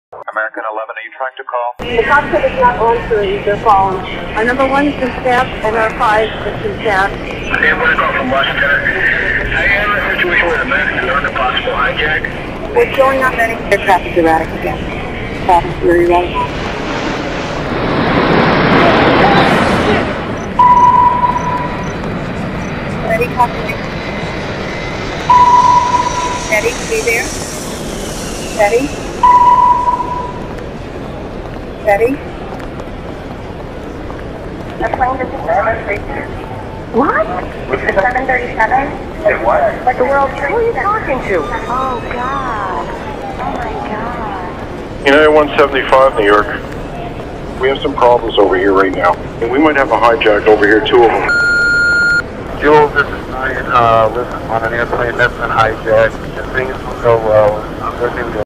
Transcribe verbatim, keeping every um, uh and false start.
American eleven, are you trying to call? The cockpit is not answering their phone. Our number one has been staffed and our five has been staffed. Hey, I'm going to call from Washington. I am in a situation where the American is under possible hijack. What's going on? Their traffic is erratic again. Traffic is very erratic. Ready, copy. Ready, stay there. Ready. Ready? The plane is seven thirty-seven. What? It's seven thirty-seven. It what? Like the world trade. Who are you talking to? Oh, God. Oh, my God. United one seventy-five, New York. We have some problems over here right now. And we might have a hijack over here, two of them. Jules, this is Ryan. Uh, listen, on an airplane that's been hijacked. If things will go well, everything will